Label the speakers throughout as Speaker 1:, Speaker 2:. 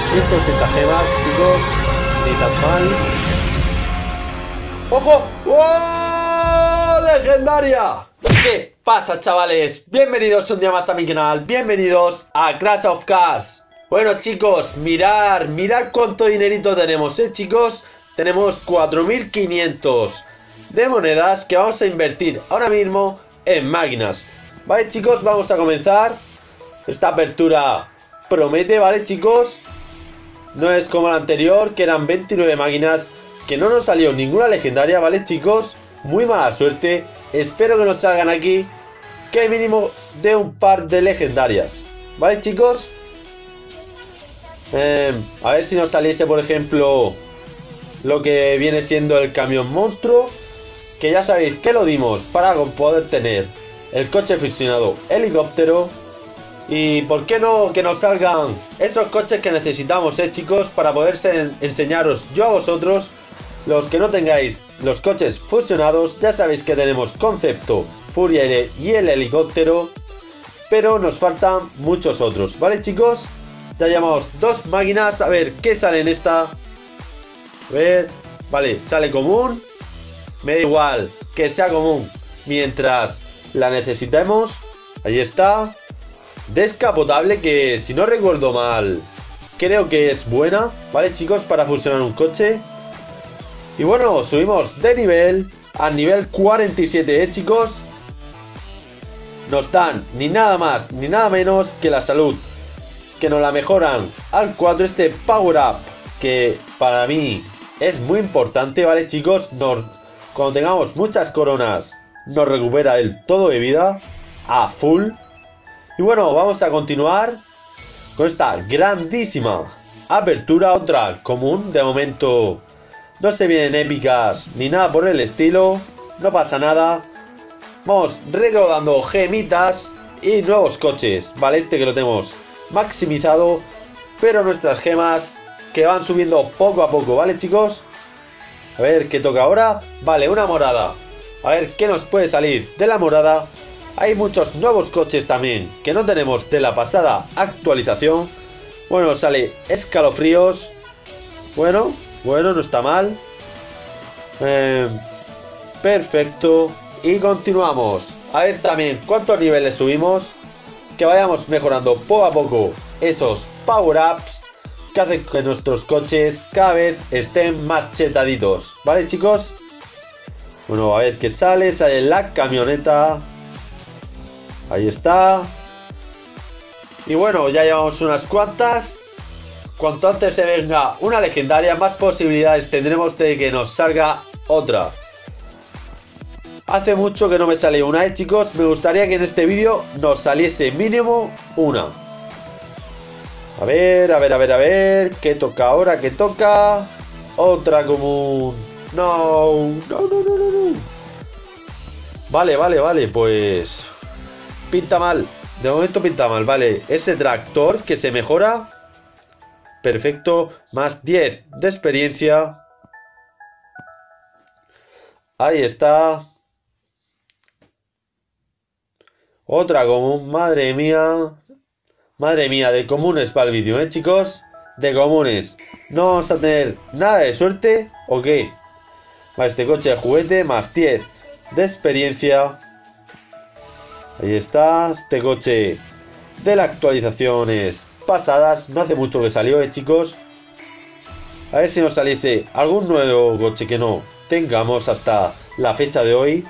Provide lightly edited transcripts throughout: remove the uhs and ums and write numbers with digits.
Speaker 1: 180 gemas, chicos. Ni tan mal. ¡Ojo! ¡Oh! ¡Legendaria! ¿Qué pasa, chavales? Bienvenidos un día más a mi canal. Bienvenidos a Clash of Cars. Bueno, chicos, mirad cuánto dinerito tenemos, chicos. Tenemos 4500 de monedas que vamos a invertir ahora mismo en máquinas. Vale, chicos, vamos a comenzar. Esta apertura promete, ¿vale, chicos? No es como la anterior, que eran 29 máquinas, que no nos salió ninguna legendaria, ¿vale, chicos? Muy mala suerte. Espero que nos salgan aquí, que mínimo de un par de legendarias. ¿Vale, chicos? A ver si nos saliese, por ejemplo, lo que viene siendo el camión monstruo, que ya sabéis que lo dimos para poder tener el coche fusionado helicóptero. Y por qué no que nos salgan esos coches que necesitamos, chicos, para poder enseñaros yo a vosotros. Los que no tengáis los coches fusionados, ya sabéis que tenemos Concepto, Furia y el helicóptero, pero nos faltan muchos otros, ¿vale, chicos? Ya llevamos dos máquinas, a ver qué sale en esta. A ver, vale, sale común. Me da igual que sea común mientras la necesitemos. Ahí está. Descapotable, que si no recuerdo mal, creo que es buena, ¿vale, chicos? Para fusionar un coche. Y bueno, subimos de nivel a nivel 47, chicos. Nos dan ni nada más ni nada menos que la salud, que nos la mejoran al 4, este Power Up, que para mí es muy importante, ¿vale, chicos? Cuando tengamos muchas coronas, nos recupera el todo de vida a full. Y bueno, vamos a continuar con esta grandísima apertura. Otra común, de momento no se vienen épicas ni nada por el estilo. No pasa nada. Vamos recaudando gemitas y nuevos coches. Vale, este que lo tenemos maximizado, pero nuestras gemas que van subiendo poco a poco, ¿vale, chicos? A ver qué toca ahora. Vale, una morada. A ver qué nos puede salir de la morada. Hay muchos nuevos coches también que no tenemos de la pasada actualización. Bueno, sale escalofríos. Bueno, no está mal. Perfecto. Y continuamos. A ver también cuántos niveles subimos. Que vayamos mejorando poco a poco esos power-ups que hacen que nuestros coches cada vez estén más chetaditos. ¿Vale, chicos? Bueno, a ver qué sale. Sale la camioneta. Ahí está. Y bueno, ya llevamos unas cuantas. Cuanto antes se venga una legendaria, más posibilidades tendremos de que nos salga otra. Hace mucho que no me sale una, chicos. Me gustaría que en este vídeo nos saliese mínimo una. A ver. ¿Qué toca ahora? ¿Qué toca? Otra común. No. Vale, pues pinta mal. De momento pinta mal, vale. Ese tractor que se mejora. Perfecto. Más 10 de experiencia. Ahí está. Otra común. Madre mía. De comunes para el vídeo, chicos. De comunes. No vamos a tener nada de suerte. ¿O qué? Vale, este coche de juguete. Más 10 de experiencia. Ahí está, este coche de las actualizaciones pasadas. No hace mucho que salió, chicos. A ver si nos saliese algún nuevo coche que no tengamos hasta la fecha de hoy.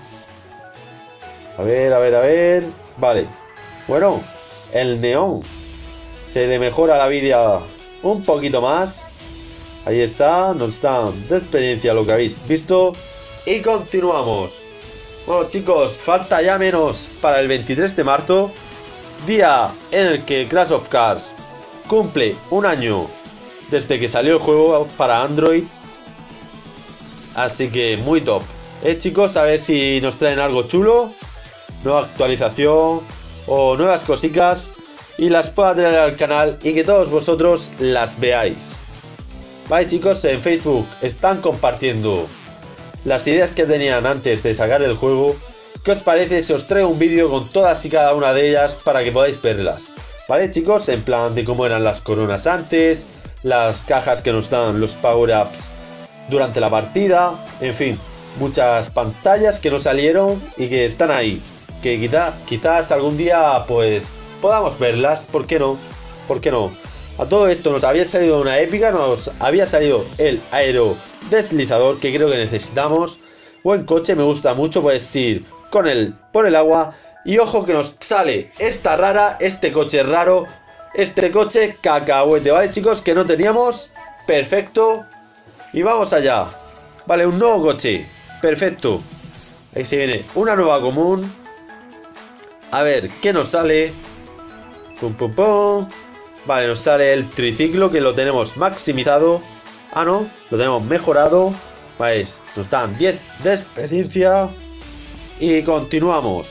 Speaker 1: A ver. Vale. Bueno, el neón. Se le mejora la vida un poquito más. Ahí está, nos dan de experiencia lo que habéis visto. Y continuamos. Bueno, chicos, falta ya menos para el 23 de marzo, día en el que Clash of Cars cumple un año desde que salió el juego para Android. Así que muy top. Chicos, a ver si nos traen algo chulo, nueva actualización o nuevas cositas, y las pueda traer al canal y que todos vosotros las veáis. Vale, chicos, en Facebook están compartiendo las ideas que tenían antes de sacar el juego. ¿Qué os parece si os traigo un vídeo con todas y cada una de ellas para que podáis verlas? ¿Vale, chicos? En plan de cómo eran las coronas antes, las cajas que nos dan los power-ups durante la partida, en fin, muchas pantallas que no salieron y que están ahí. Que quizás algún día pues podamos verlas, ¿por qué no? ¿Por qué no? A todo esto nos había salido una épica, nos había salido el aerodeslizador que creo que necesitamos. Buen coche, me gusta mucho, puedes ir con él por el agua. Y ojo que nos sale esta rara, este coche raro, este coche cacahuete, ¿vale, chicos? Que no teníamos. Perfecto. Y vamos allá. Vale, un nuevo coche. Perfecto. Ahí se viene una nueva común. A ver, ¿qué nos sale? Pum, pum, pum. Vale, nos sale el triciclo que lo tenemos maximizado. Ah, no, lo tenemos mejorado. Vale, nos dan 10 de experiencia. Y continuamos.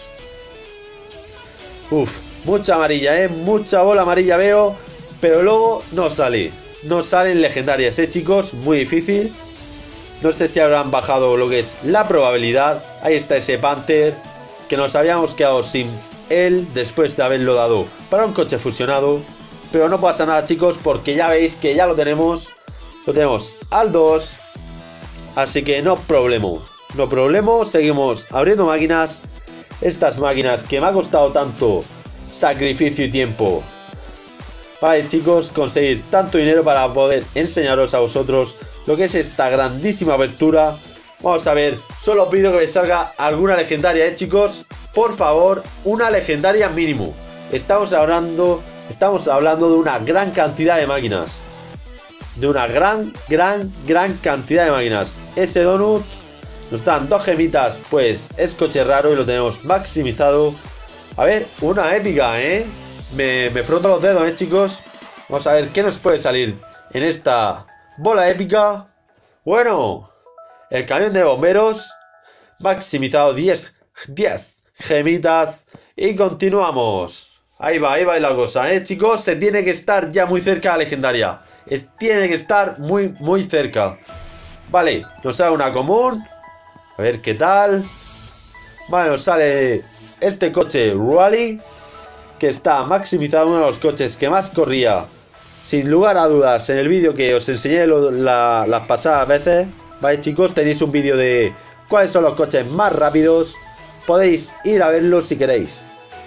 Speaker 1: Uf, mucha amarilla, mucha bola amarilla veo. Pero luego no sale. No salen legendarias, chicos. Muy difícil. No sé si habrán bajado lo que es la probabilidad. Ahí está ese Panther, que nos habíamos quedado sin él después de haberlo dado para un coche fusionado. Pero no pasa nada, chicos, porque ya veis que ya lo tenemos. Lo tenemos al 2. Así que no problema. No problema. Seguimos abriendo máquinas. Estas máquinas que me ha costado tanto sacrificio y tiempo. Vale, chicos, conseguir tanto dinero para poder enseñaros a vosotros lo que es esta grandísima apertura. Vamos a ver. Solo pido que me salga alguna legendaria, chicos. Por favor, una legendaria mínimo. Estamos hablando de una gran cantidad de máquinas. De una gran cantidad de máquinas. Ese donut nos dan 2 gemitas. Pues es coche raro y lo tenemos maximizado. A ver, una épica, Me froto los dedos, chicos. Vamos a ver qué nos puede salir en esta bola épica. Bueno, el camión de bomberos maximizado, 10 gemitas. Y continuamos. Ahí va la cosa, chicos. Se tiene que estar ya muy cerca de la legendaria. Tiene que estar muy cerca. Vale, nos sale una común. A ver qué tal. Vale, nos sale este coche Rally, que está maximizado, uno de los coches que más corría, sin lugar a dudas, en el vídeo que os enseñé las pasadas veces. Vale, chicos, tenéis un vídeo de cuáles son los coches más rápidos. Podéis ir a verlo si queréis.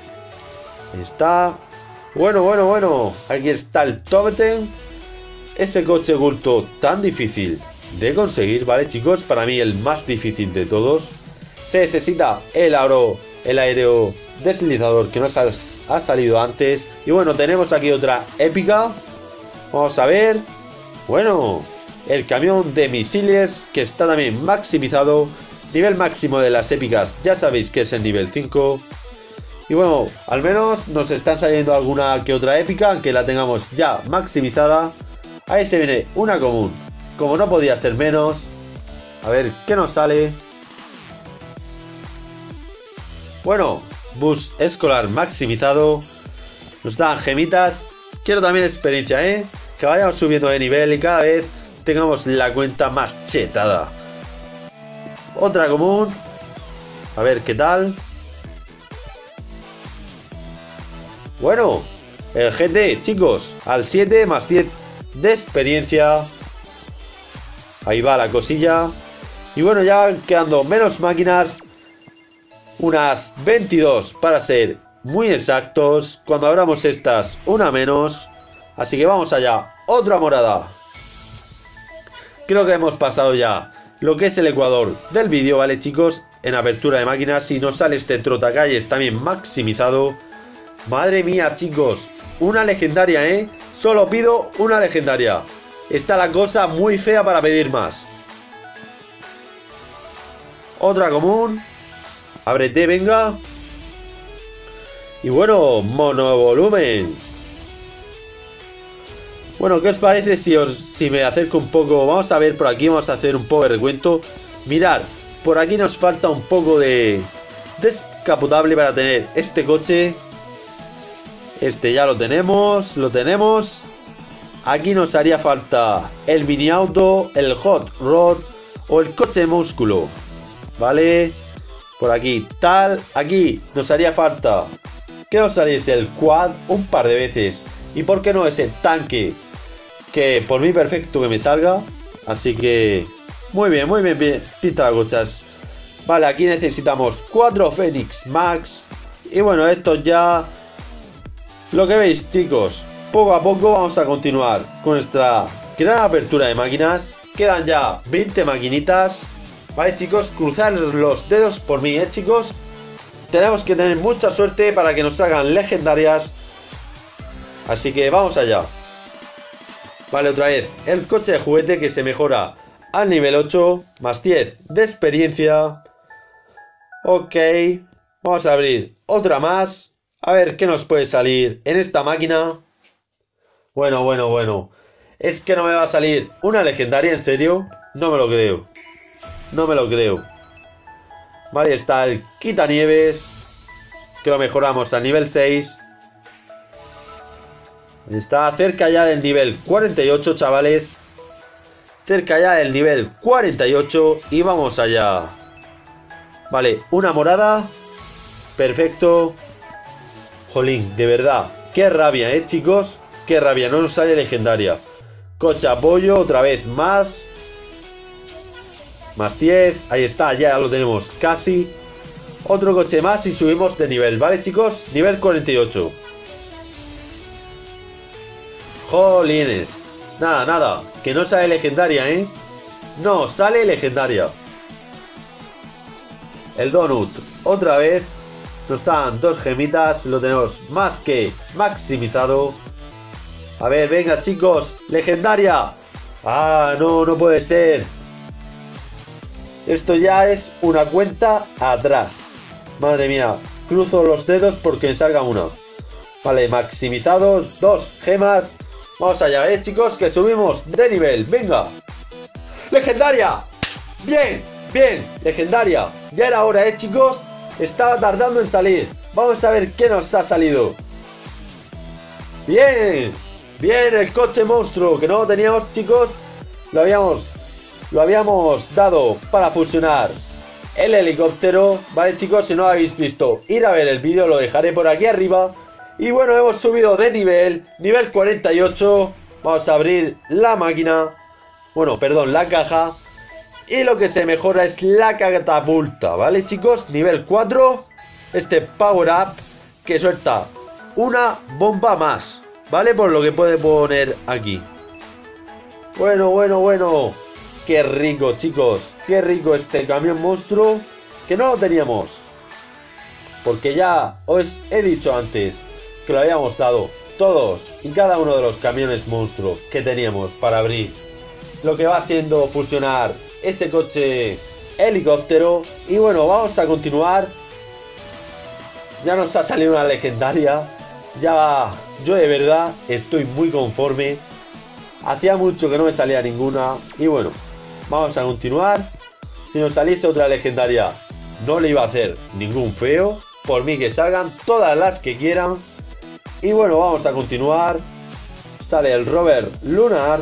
Speaker 1: Está. Bueno. Aquí está el Totem. Ese coche oculto tan difícil de conseguir, ¿vale, chicos? Para mí el más difícil de todos. Se necesita el aerodeslizador que nos ha salido antes. Y bueno, tenemos aquí otra épica. Vamos a ver. Bueno, el camión de misiles, que está también maximizado. Nivel máximo de las épicas, ya sabéis que es el nivel 5. Y bueno, al menos nos están saliendo alguna que otra épica, aunque la tengamos ya maximizada. Ahí se viene una común, como no podía ser menos. A ver qué nos sale. Bueno, bus escolar maximizado. Nos dan gemitas. Quiero también experiencia, que vayamos subiendo de nivel y cada vez tengamos la cuenta más chetada. Otra común. A ver qué tal. Bueno, el GT, chicos, al 7 más 10 de experiencia. Ahí va la cosilla. Y bueno, ya van quedando menos máquinas. Unas 22 para ser muy exactos. Cuando abramos estas, una menos. Así que vamos allá. Otra morada. Creo que hemos pasado ya lo que es el ecuador del vídeo, ¿vale, chicos? En apertura de máquinas. Si nos sale este trotacalles también maximizado. Madre mía, chicos. Una legendaria, Solo pido una legendaria. Está la cosa muy fea para pedir más. Otra común. Ábrete, venga. Y bueno, monovolumen. Bueno, ¿qué os parece si me acerco un poco? Vamos a ver por aquí, vamos a hacer un poco de recuento. Mirad, por aquí nos falta un poco de descapotable para tener este coche. Este ya lo tenemos, Aquí nos haría falta el mini auto, el hot rod o el coche músculo, ¿vale? Por aquí, tal. Aquí nos haría falta. que nos saliese el quad un par de veces. Y por qué no ese tanque, que por mí perfecto que me salga. Así que muy bien, pintagochas. Vale, aquí necesitamos 4 Fénix Max. Y bueno, esto ya lo que veis, chicos. Poco a poco vamos a continuar con nuestra gran apertura de máquinas. Quedan ya 20 maquinitas. Vale, chicos, cruzar los dedos por mí, chicos. Tenemos que tener mucha suerte para que nos salgan legendarias. Así que vamos allá. Vale, otra vez el coche de juguete que se mejora al nivel 8. Más 10 de experiencia. Ok. Vamos a abrir otra más. A ver qué nos puede salir en esta máquina. Bueno. ¿Es que no me va a salir una legendaria? ¿En serio? No me lo creo. No me lo creo. Vale, está el quitanieves, que lo mejoramos al nivel 6. Está cerca ya del nivel 48, chavales. Cerca ya del nivel 48. Y vamos allá. Vale, una morada. Perfecto. Jolín, de verdad. Qué rabia, chicos. Qué rabia, no nos sale legendaria. Coche apoyo, otra vez más. Más 10, ahí está, ya lo tenemos casi. Otro coche más y subimos de nivel, ¿vale, chicos? Nivel 48. Jolines. Nada, que no sale legendaria, No, sale legendaria. El donut, otra vez. Nos dan 2 gemitas, lo tenemos más que maximizado. A ver, venga, chicos, legendaria. Ah, no puede ser. Esto ya es una cuenta atrás. Madre mía, cruzo los dedos porque me salga una. Vale, maximizados, 2 gemas. Vamos allá, chicos, que subimos de nivel. Venga. ¡Legendaria! Bien, legendaria. Ya era hora, chicos. Estaba tardando en salir. Vamos a ver qué nos ha salido. Bien, el coche monstruo, que no lo teníamos, chicos. Lo habíamos dado para fusionar el helicóptero. Vale, chicos, si no lo habéis visto, ir a ver el vídeo, lo dejaré por aquí arriba. Y bueno, hemos subido de nivel 48. Vamos a abrir la máquina. Bueno, perdón, la caja. Y lo que se mejora es la catapulta, ¿vale, chicos? Nivel 4. Este power up que suelta una bomba más, ¿vale? Por lo que puede poner aquí. Bueno. Qué rico, chicos. Qué rico este camión monstruo, que no lo teníamos. Porque ya os he dicho antes que lo habíamos dado todos y cada uno de los camiones monstruo que teníamos para abrir. Lo que va siendo fusionar ese coche helicóptero. Y bueno, vamos a continuar. Ya nos ha salido una legendaria. Ya yo de verdad estoy muy conforme. Hacía mucho que no me salía ninguna. Y bueno, vamos a continuar. Si nos saliese otra legendaria, no le iba a hacer ningún feo. Por mí que salgan todas las que quieran. Y bueno, vamos a continuar. Sale el rover lunar.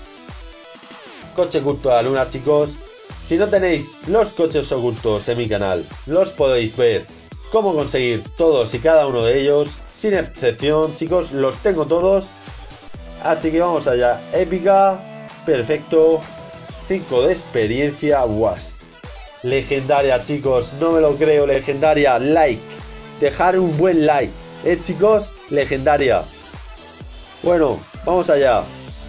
Speaker 1: Coche oculto de la luna, chicos. Si no tenéis los coches ocultos en mi canal, los podéis ver cómo conseguir todos y cada uno de ellos, sin excepción, chicos, los tengo todos. Así que vamos allá. Épica, perfecto. 5 de experiencia, was. Legendaria, chicos, no me lo creo, legendaria. Like, dejar un buen like, chicos, legendaria. Bueno, vamos allá.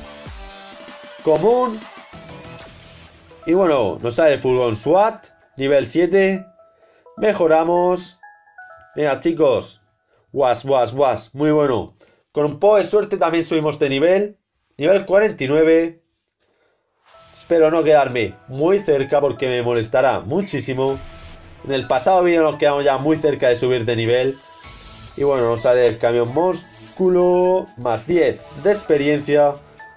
Speaker 1: Común. Y bueno, nos sale el furgón SWAT, nivel 7. Mejoramos. Venga, chicos. Was. Muy bueno. Con un poco de suerte también subimos de nivel. Nivel 49. Espero no quedarme muy cerca porque me molestará muchísimo. En el pasado vídeo nos quedamos ya muy cerca de subir de nivel. Y bueno, nos sale el camión músculo. Más 10 de experiencia.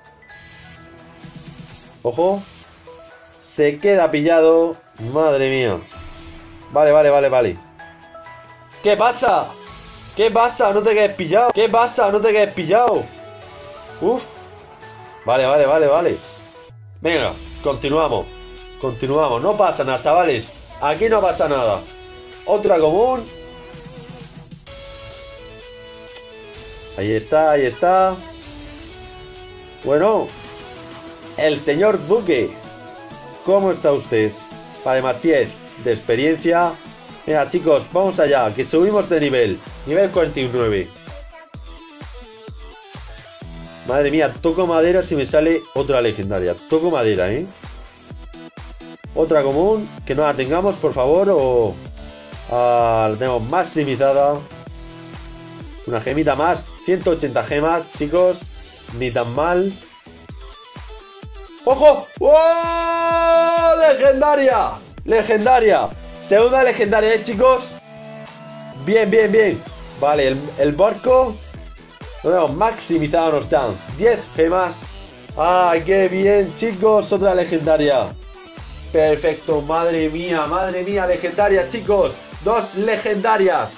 Speaker 1: Ojo. Se queda pillado. Madre mía. Vale. ¿Qué pasa? No te quedes pillado. ¿Qué pasa? No te quedes pillado. Uf. Vale. Venga, continuamos. No pasa nada, chavales. Aquí no pasa nada. Otra común. Ahí está, ahí está. Bueno, el señor Duque. ¿Cómo está usted? Vale, más 10 de experiencia. Venga, chicos, vamos allá, que subimos de nivel. Nivel 49. Madre mía, toco madera si me sale otra legendaria. Toco madera, ¿eh? Otra común, que no la tengamos, por favor, o... la tenemos maximizada. Una gemita más. 180 gemas, chicos. Ni tan mal. ¡Ojo! ¡Oh! ¡Legendaria! ¡Legendaria! Segunda legendaria, chicos. Bien, bien, bien. Vale, el barco lo tenemos maximizado, nos dan 10 gemas. ¡Ay, qué bien, chicos! Otra legendaria. Perfecto, madre mía, legendaria, chicos. 2 legendarias.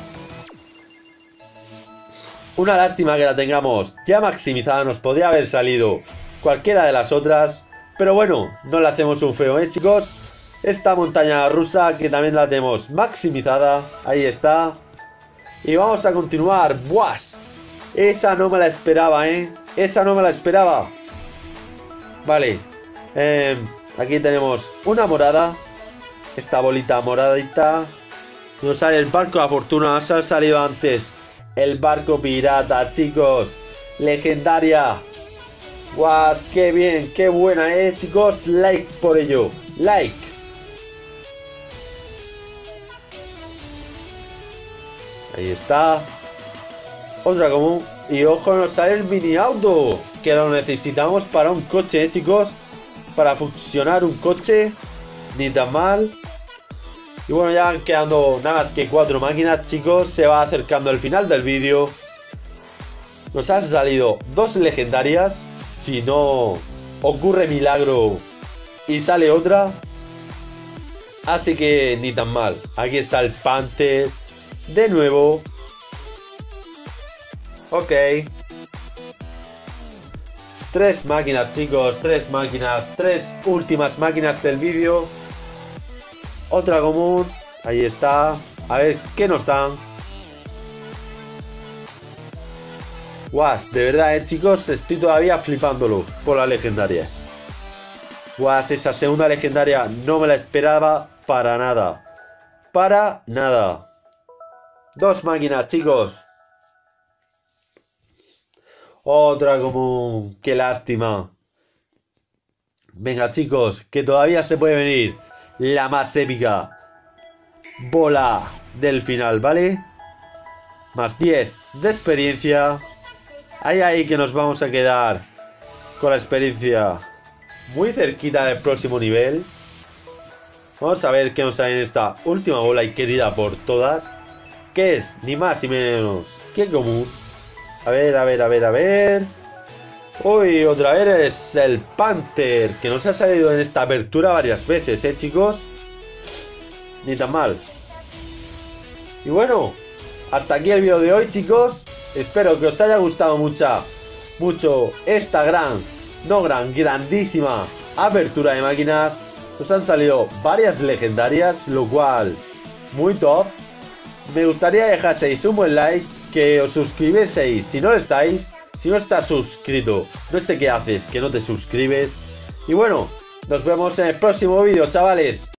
Speaker 1: Una lástima que la tengamos ya maximizada. Nos podría haber salido cualquiera de las otras, pero bueno, no le hacemos un feo, chicos. Esta montaña rusa que también la tenemos maximizada. Ahí está. Y vamos a continuar. ¡Buas! Esa no me la esperaba, esa no me la esperaba. Vale. Aquí tenemos una morada. Esta bolita moradita. Nos sale el barco de la fortuna. Nos ha salido antes el barco pirata, chicos. Legendaria. ¡Guau! ¡Qué bien! ¡Qué buena, chicos! Like por ello. Like. Ahí está. Otra común. Y ojo, nos sale el mini auto, que lo necesitamos para un coche, chicos. Para funcionar un coche. Ni tan mal. Y bueno, ya van quedando nada más que 4 máquinas, chicos. Se va acercando el final del vídeo. Nos han salido 2 legendarias. Si no ocurre milagro y sale otra. Así que ni tan mal. Aquí está el Panther. De nuevo. Ok. 3 máquinas, chicos. 3 máquinas. 3 últimas máquinas del vídeo. Otra común. Ahí está. A ver qué nos dan. Guas, de verdad, chicos, estoy todavía flipándolo por la legendaria. Guas, esa segunda legendaria no me la esperaba para nada. Para nada. 2 máquinas, chicos. Otra común. Qué lástima. Venga, chicos, que todavía se puede venir la más épica bola del final, ¿vale? Más 10 de experiencia. Ahí que nos vamos a quedar con la experiencia muy cerquita del próximo nivel. Vamos a ver qué nos sale en esta última bola y querida por todas, que es ni más ni menos que común. A ver. Uy, otra vez es el Panther, que nos ha salido en esta apertura varias veces, chicos. Ni tan mal. Y bueno, hasta aquí el vídeo de hoy, chicos. Espero que os haya gustado mucho esta grandísima apertura de máquinas. Nos han salido varias legendarias, lo cual, muy top. Me gustaría dejaseis un buen like, que os suscribieseis si no lo estáis. Si no estás suscrito, no sé qué haces, que no te suscribes. Y bueno, nos vemos en el próximo vídeo, chavales.